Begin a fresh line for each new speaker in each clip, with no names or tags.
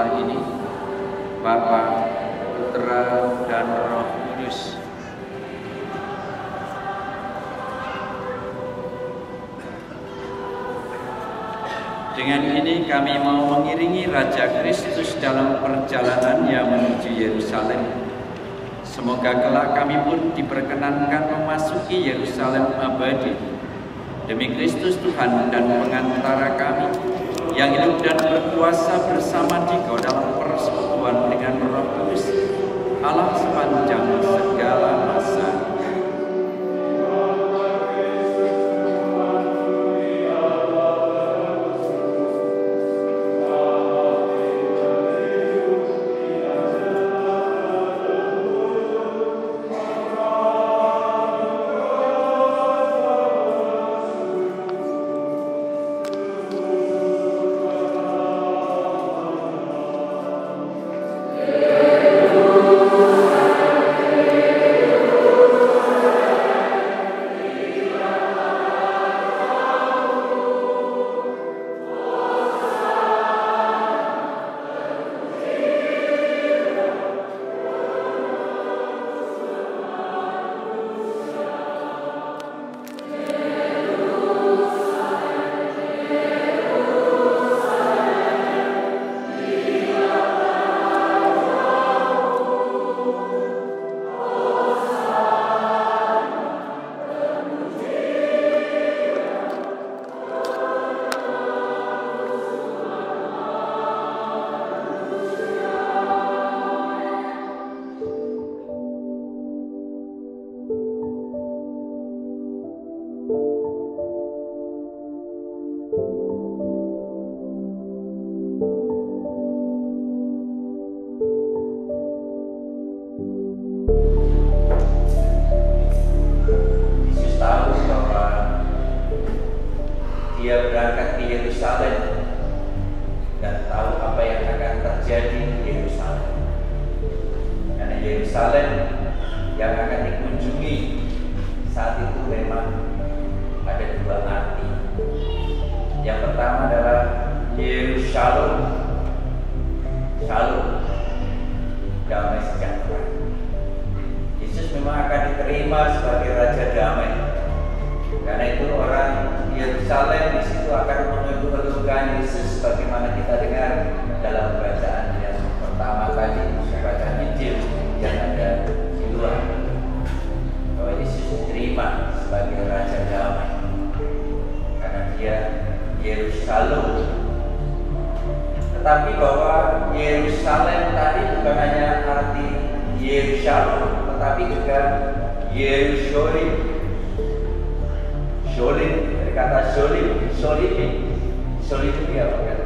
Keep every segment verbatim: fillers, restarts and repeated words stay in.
Allah ini, Bapa, Putra, dan Roh Kudus. Dengan ini kami mau mengiringi Raja Kristus dalam perjalanannya menuju Yerusalem. Semoga kelak kami pun diperkenankan memasuki Yerusalem abadi. Demi Kristus Tuhan dan pengantara kami, yang hidup dan berkuasa bersama Dikau dalam persekutuan dengan Roh Kudus, Allah sepanjang segala masa. Dia berangkat ke Yerusalem dan tahu apa yang akan terjadi di Yerusalem. Karena Yerusalem yang akan dikunjungi saat itu memang ada dua arti. Yang pertama adalah Yerusalem, Shalom, damai sejahtera. Yesus memang akan diterima sebagai Raja Damai. Karena itu orang Yerusalem di situ akan mengeluhkan Yesus, sebagaimana kita dengar dalam bacaan yang pertama tadi, bacaan Injil yang ada di luar, bahwa Yesus diterima sebagai Raja Damai karena dia Yerusalem. Tetapi bahwa Yerusalem tadi bukan hanya arti Yerusalem, tetapi juga Yerusalem. Zolim, dari kata zolim, zolimi, zolim itu apa kan?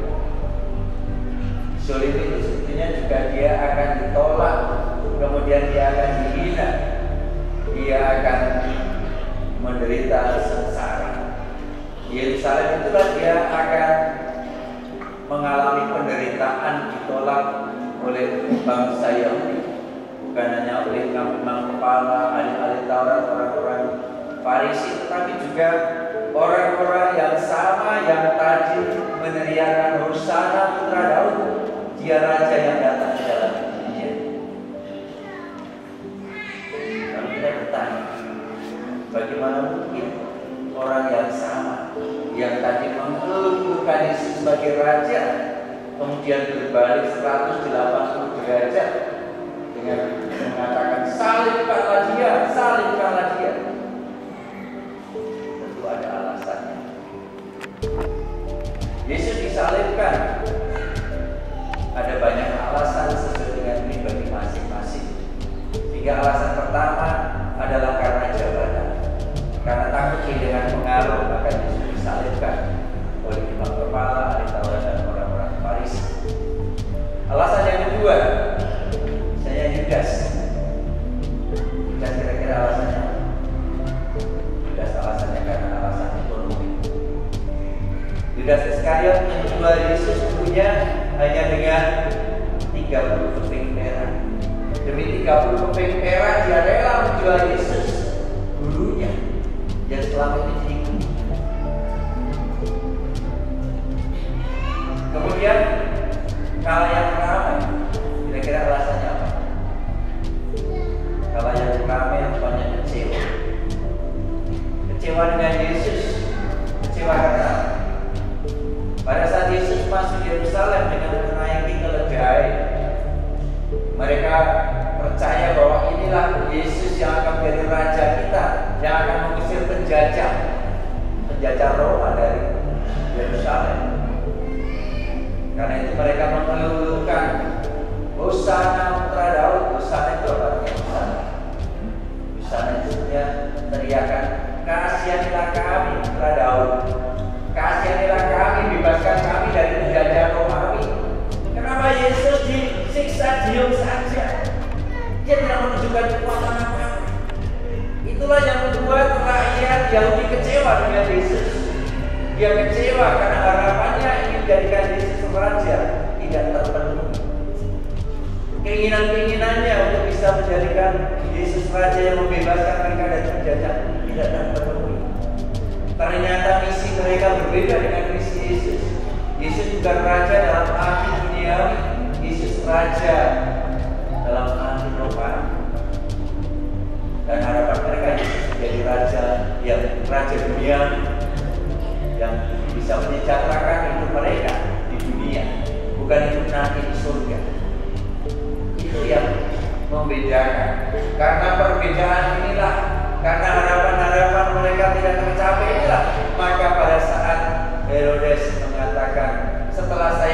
Zolim itu sebetulnya juga dia akan ditolak, kemudian dia akan dihina, dia akan menderita sengsara. Yerusalem itulah dia akan mengalami penderitaan, ditolak oleh bangsa Yahudi, bukan hanya oleh imam kepala, ahli-ahli Taurat, orang-orang Farisi, tetapi juga orang-orang yang sama yang tadi meneriakan Hosana Putra Daud, dia Raja yang datang di dalam dunia. Kalau kita bertanya, bagaimana mungkin orang yang sama yang tadi mengeluhkan Yesus sebagai Raja, kemudian berbalik seratus delapan puluh derajat dengan mengatakan salibkanlah dia, salibkanlah dia. Ada alasannya. Yesus disalibkan, ada banyak alasan sesuai dengan pribadi masing-masing. Tiga alasan pertama adalah karena jabatan, karena takut kehilangan pengaruh, maka Yesus disalibkan oleh imam kepala, ahli Taurat, dan orang-orang Farisi. Alasan yang kedua, saya Yudas. Yudas kira-kira alasannya. Alasannya karena alasan ekonomi. Yudas Iskariot menjual Yesus dulunya hanya dengan tiga puluh keping perak. Demi tiga puluh keping perak dia rela menjual Yesus gurunya yang selama ini jadi. Kemudian kalau yang ramai kecewa dengan Yesus. Kecewa karena pada saat Yesus masuk Yerusalem dengan menaiki keledai, mereka percaya bahwa inilah Yesus yang akan menjadi raja kita, yang akan mengusir penjajah penjajah Roma dari Yerusalem. Karena itu mereka mengeluhkan, Hosana putra Daud. Hosana itu apa artinya Hosana? Hosana itu sebenarnya teriakan, kasihanilah kami putra Daud, kasihanilah kami, bebaskan kami dari penjajah Romawi. Kenapa Yesus disiksa diam saja? Dia tidak menunjukkan kekuatan apa-apa. Itulah yang membuat rakyat Yahudi kecewa dengan Yesus. Dia kecewa karena harapannya ingin menjadikan Yesus raja tidak terpenuhi. Keinginan-keinginannya untuk bisa menjadikan Yesus raja yang membebaskan mereka dari penjajah tidak terpenuhi. Ternyata misi mereka berbeda dengan misi Yesus. Yesus bukan raja dalam arti duniawi, Yesus raja dalam arti rohani. Dan harapan mereka Yesus menjadi raja yang raja dunia, yang bisa menyejahterakan hidup mereka di dunia, bukan hidup nanti di surga. Itu yang membedakan. Karena perbedaan inilah, karena harapan-harapan mereka tidak tercapai inilah, maka pada saat Herodes mengatakan, setelah saya